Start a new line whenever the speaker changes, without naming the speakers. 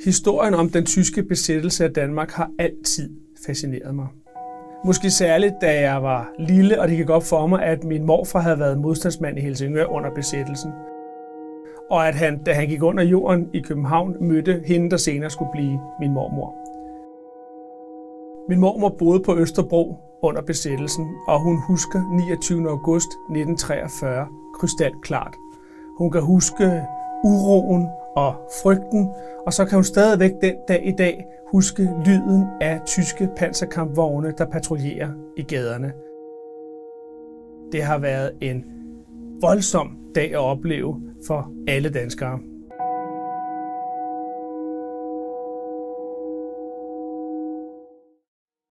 Historien om den tyske besættelse af Danmark har altid fascineret mig. Måske særligt, da jeg var lille, og det gik op for mig, at min morfar havde været modstandsmand i Helsingør under besættelsen. Og at han, da han gik under jorden i København, mødte hende, der senere skulle blive min mormor. Min mormor boede på Østerbro under besættelsen, og hun husker 29. august 1943 krystalklart. Hun kan huske uroen og frygten, og så kan hun stadigvæk den dag i dag huske lyden af tyske panserkampvogne, der patruljerer i gaderne. Det har været en voldsom dag at opleve for alle danskere.